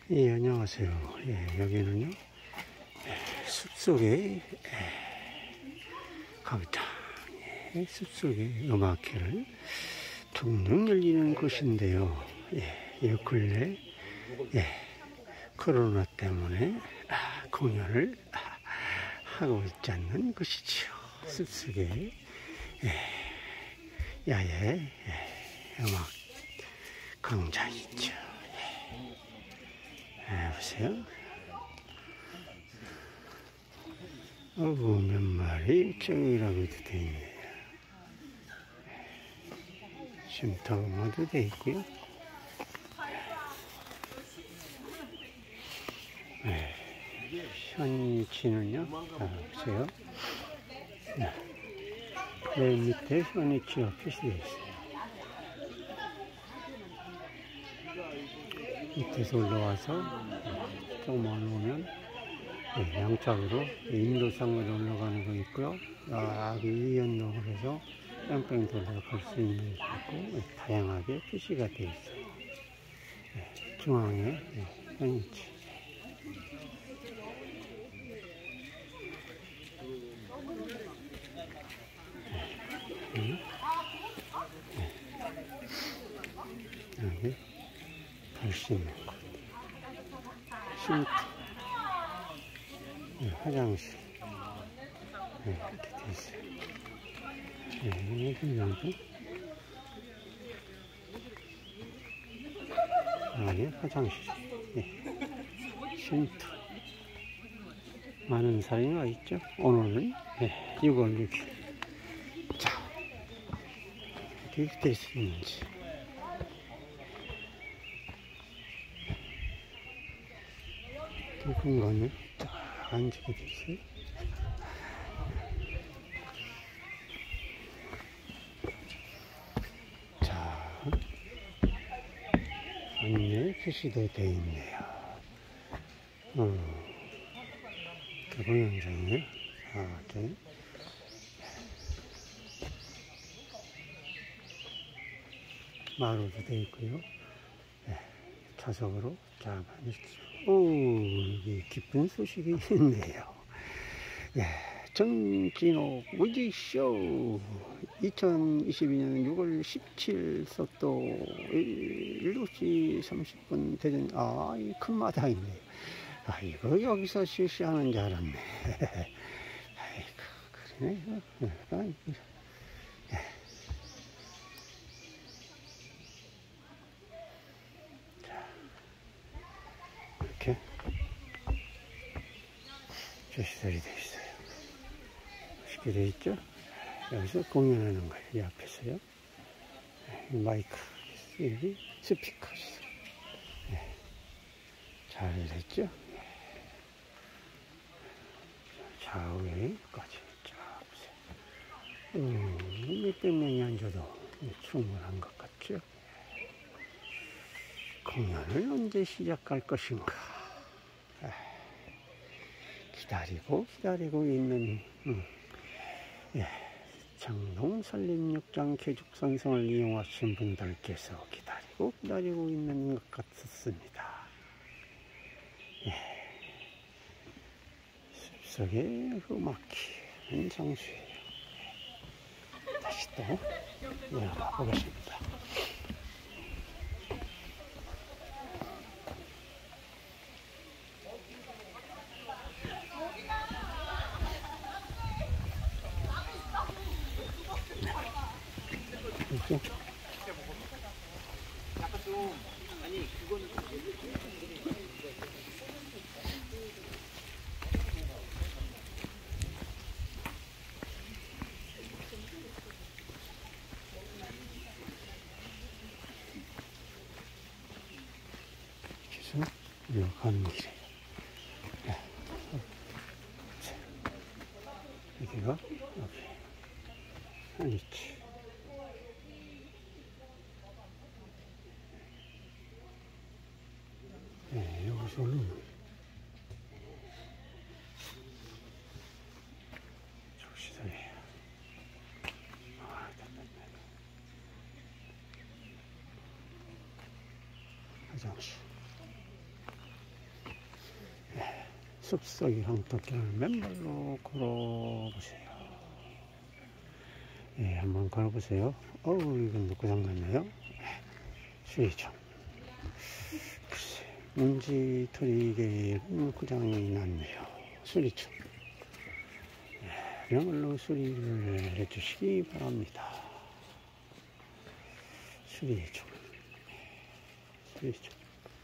예, 안녕하세요. 예, 여기는요, 숲속의 강당, 숲속의 음악회를 둥둥 열리는 곳인데요. 이 근래, 코로나 때문에 공연을 하고 있지 않는 곳이지요. 숲속의 야외 음악 광장이죠. 보세요. 어부 몇 마리 쩡이라고도 되어 있네요. 쉼터모도 되어 있고요. 현이치는요, 보세요. 맨 밑에 현이치가 표시되어 있어요. 밑에서 올라와서 조금만 오면 양쪽으로 인도상으로 올라가는 거 있고요. 여기 이연동을 해서 뺑뺑 돌아갈 수 있는 거 있고, 다양하게 표시가 되어 있어요. 중앙에 현이치. 여기 볼 수 있는 곳. 쉼터. 화장실. 이렇게 되어 있어요. 여기 정도. 여기 화장실. 쉼터. 많은 사람이 와 있죠. 오늘은 6월 6일. 자, 어떻게 될 수 있는지. 이 공간을 딱 앉게 되지. 자, 안내 표시도 되어 있네요. 공연장이에요. 이렇게. 마루도 되어 있고요. 좌석으로 쫙 앉았죠. 여기 기쁜 소식이 있네요. 정진호 무지쇼 2022년 6월 17일 속도 7시 30분 대전. 이 큰 마당이네요. 이거 여기서 실시하는 줄 알았네. 아이고, 그러네. 이렇게 표시들이 되어 있어요. 쉽게 되어 있죠? 여기서 공연하는 거예요. 이 앞에서요. 마이크, 여기 스피커. 잘 됐죠? 좌우에까지 쫙 보세요. 몇백 명이 앉아도 충분한 것 같죠? 공연을 언제 시작할 것인가? 기다리고 있는 장동 산림욕장 개죽선성을 이용하신 분들께서 기다리고 있는 것 같습니다. 숲속의 음악회 장소예요. 다시 또 내려가 보겠습니다. 약간 좀, 아니, 그거는 그래서 가는 길이에요. 여기가 여기 한이치. 여기서는 조시들이에요. 화장실. 숲속의 황토길을 맨발로 걸어보세요. 예, 한번 걸어보세요. 어우, 이건 고장 났네요. 수리좀. 글쎄, 문지털이게 고장이 났네요. 수리좀. 예, 그야말로 수리를 해주시기 바랍니다. 수리좀. 수리좀.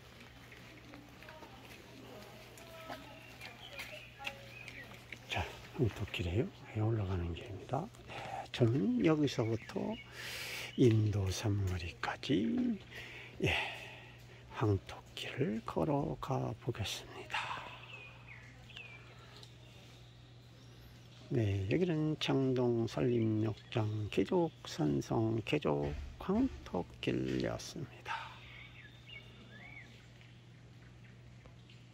자, 황토길에 올라가는 길입니다. 저는 여기서부터 인도 산머리까지 황토길을 걸어가 보겠습니다. 네, 여기는 창동 산림욕장 계곡산성 계곡 황토길이었습니다.